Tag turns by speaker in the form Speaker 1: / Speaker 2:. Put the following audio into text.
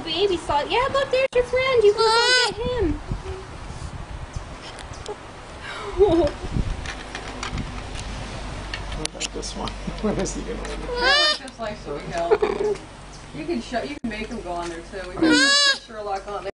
Speaker 1: baby saw it. Yeah, look, there's your friend. You can go get him.
Speaker 2: What about this one? When is he gonna leave?
Speaker 3: Just like Sweet Hill. You can make them go on there too. We can put Sherlock on there.